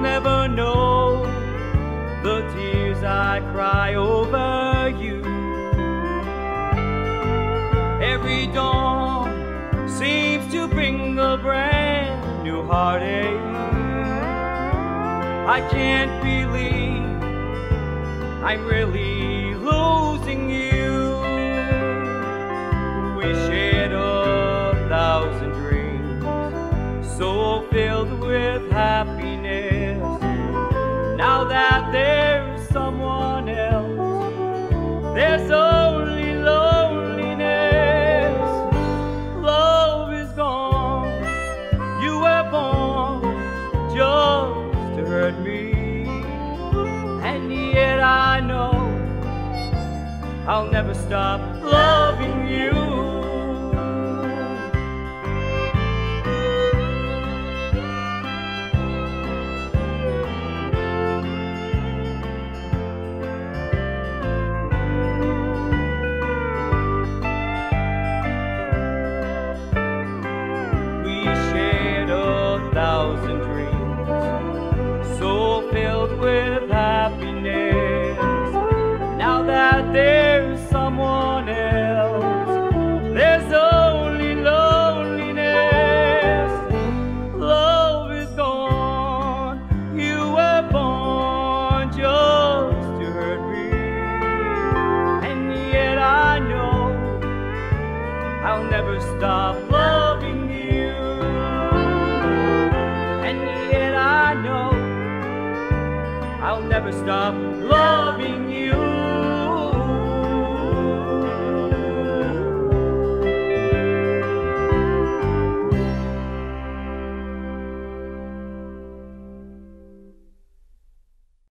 never know the tears I cry over you. Every dawn seems to bring a brand new heartache. I can't believe I'm really losing you. We shared 1,000 dreams, so filled with happiness. Now that there's someone else, there's only loneliness. Love is gone. You were born just to hurt me, and yet I know I'll never stop loving you. We shared 1,000 dreams, so filled with happiness. Now that there's someone else, there's only loneliness. Love is gone. You were born just to hurt me, and yet I know I'll never stop loving you. And yet I know I'll never stop loving you.